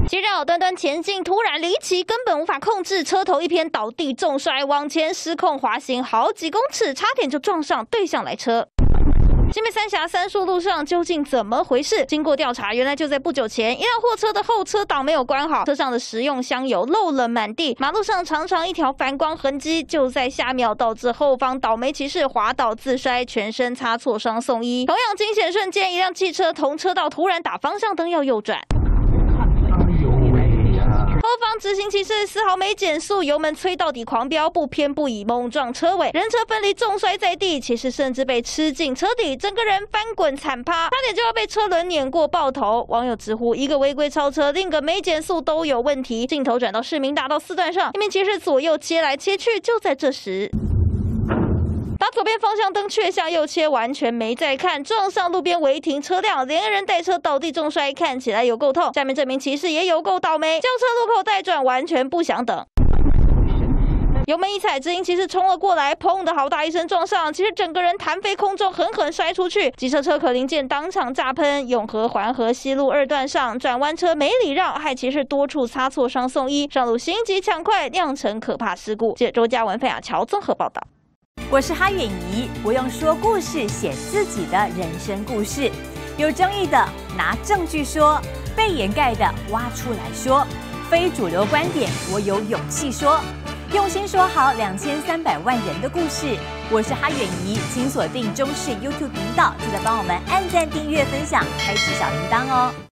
接着端端前进，突然离奇，根本无法控制，车头一偏倒地重摔，往前失控滑行好几公尺，差点就撞上对向来车。新北三峡三树路上究竟怎么回事？经过调查，原来就在不久前，一辆货车的后车挡没有关好，车上的食用香油漏了满地，马路上长长一条反光痕迹，就在下秒导致后方倒霉骑士滑倒自摔，全身擦挫伤送医。同样惊险瞬间，一辆汽车同车道突然打方向灯要右转。后方直行骑士丝毫没减速，油门催到底狂飙，不偏不倚猛撞车尾，人车分离重摔在地，骑士甚至被吃进车底，整个人翻滚惨趴，差点就要被车轮碾过爆头。网友直呼一个违规超车，另一个没减速都有问题。镜头转到市民大道4段上，一名骑士左右切来切去，就在这时。打左边方向灯却向右切，完全没在看，撞上路边违停车辆，连人带车倒地重摔，看起来有够痛。下面这名骑士也有够倒霉，轿车路口待转，完全不想等。油门一踩，直行骑士冲了过来，砰的好大一声撞上，其实整个人弹飞空中，狠狠摔出去。机车车壳零件当场炸喷。永和环河西路2段上，转弯车没礼让，害骑士多处擦挫伤送医。上路心急抢快，酿成可怕事故。记者周嘉文、费亚乔综合报道。 我是哈远怡，不用说故事，写自己的人生故事。有争议的拿证据说，被掩盖的挖出来说，非主流观点我有勇气说。用心说好2300万人的故事。我是哈远怡，请锁定中视 YouTube 频道，记得帮我们按赞、订阅、分享，开启小铃铛哦。